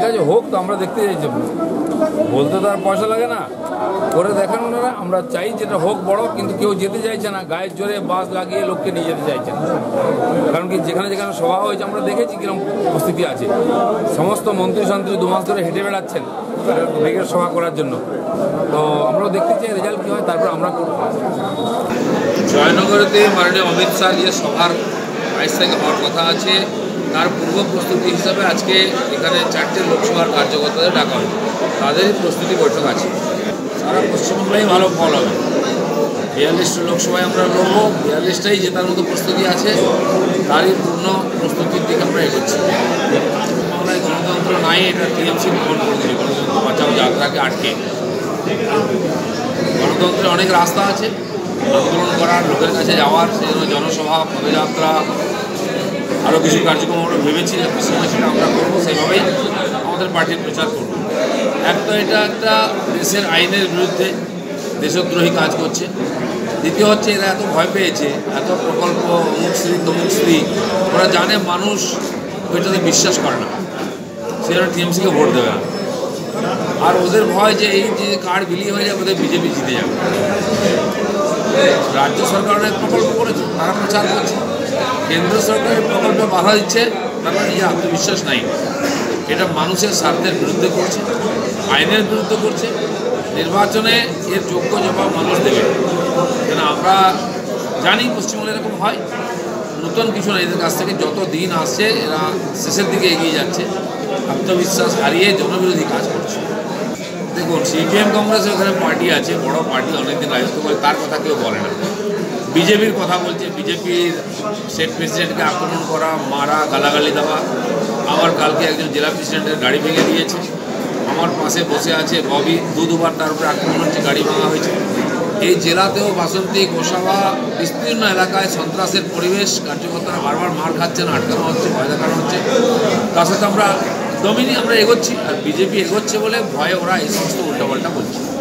আছে, হোক তো, আমরা দেখতে চাইছি। বলতে তো আর পয়সা লাগে না, করে দেখান ওনারা। আমরা চাই যেটা হোক বড়, কিন্তু কেউ যেতে চাইছে না, গায়ের জোরে বাস লাগিয়ে লোককে নিয়ে যেতে চাইছে না। কারণ কি, যেখানে যেখানে সভা হয়েছে আমরা দেখেছি কীরকম উপস্থিতি আছে। সমস্ত মন্ত্রী সন্ত্রী 2 মাস ধরে হেঁটে বেড়াচ্ছেন ব্রিগেড সভা করার জন্য। তো আমরাও দেখতে চাই রেজাল্ট কী হয়, তারপর আমরা করব। জয়নগরেতে মাননীয় অমিত শাহ যে সভার 22 তারিখে হওয়ার কথা আছে, তার পূর্ব প্রস্তুতি হিসাবে আজকে এখানে 4টে লোকসভার কার্যকর্তাদের ডাকা হয়। তাদেরই প্রস্তুতি বৈঠক আছে। সারা পশ্চিমবাংলায় ভালো ফল হবে। 42টা লোকসভায় আমরা লড়বো, 42টাই জেতার মতো প্রস্তুতি আছে। তারই পূর্ণ প্রস্তুতির দিকে আমরা এগোচ্ছি। বাংলায় গণতন্ত্র নাই, এটা টিএমসি প্রমাণ করে দিল। গণতন্ত্র বাঁচাও যাত্রাকে আটকে। গণতন্ত্রের অনেক রাস্তা আছে আন্দোলন করার, লোকের কাছে যাওয়ার। সেই জন্য জনসভা, পদযাত্রা, আরও কিছু কার্যক্রম আমরা ভেবেছি যাতে সময় সেটা আমরা করবো। সেইভাবেই আমাদের পার্টির প্রচার করব। একটা এটা একটা দেশের আইনের বিরুদ্ধে দেশদ্রোহী কাজ করছে। দ্বিতীয় হচ্ছে, এরা এত ভয় পেয়েছে, এত প্রকল্প অমুক স্ত্রী তমুক স্ত্রী, ওরা জানে মানুষ ওইটাতে বিশ্বাস করে না, সেজন্য টিএমসিকে ভোট দেবে না। আর ওদের ভয় যে এই যে কার্ড বিলি হয়ে যাবে, ওদের বিজেপি জিতে যাবে। রাজ্য সরকার অনেক প্রকল্প করেছে, তারা প্রচার করছে। কেন্দ্র সরকারের প্রকল্পে বাধা দিচ্ছে, তারা নিজে আত্মবিশ্বাস নাই। এটা মানুষের স্বার্থের বিরুদ্ধে করছে, আইনের বিরুদ্ধে করছে। নির্বাচনে এর যোগ্য জবাব মানুষ দেবে। কেন আমরা জানি পশ্চিমবঙ্গে এরকম হয়। নতুন কিছু না, এদের কাছ থেকে যত দিন আসছে এরা শেষের দিকে এগিয়ে যাচ্ছে, আত্মবিশ্বাস হারিয়ে জনবিরোধী কাজ করছে। দেখুন, সিপিএম কংগ্রেসের ওখানে পার্টি আছে, বড় পার্টি, অনেকদিন রাজত্ব করে, তার কথা কেউ বলে না। বিজেপির কথা বলছে, বিজেপির স্টেট প্রেসিডেন্টকে আক্রমণ করা, মারা, গালাগালি দেওয়া। আবার কালকে একজন জেলা প্রেসিডেন্টের গাড়ি ভেঙে দিয়েছে। আমার পাশে বসে আছে ববি, দুবার তার উপরে আক্রমণ হচ্ছে, গাড়ি ভাঙা হয়েছে। এই জেলাতেও বাসন্তী, গোসাবা, বিস্তীর্ণ এলাকায় সন্ত্রাসের পরিবেশ। কার্যকর্তারা বারবার মার খাচ্ছেন, আটকানো হচ্ছে, ভয় দেখানো হচ্ছে। তার সাথে আমরা দমিনি আমরা এগোচ্ছি, আর বিজেপি এগোচ্ছে বলে ভয়ে ওরা এই সমস্ত উল্টাপাল্টা বলছে।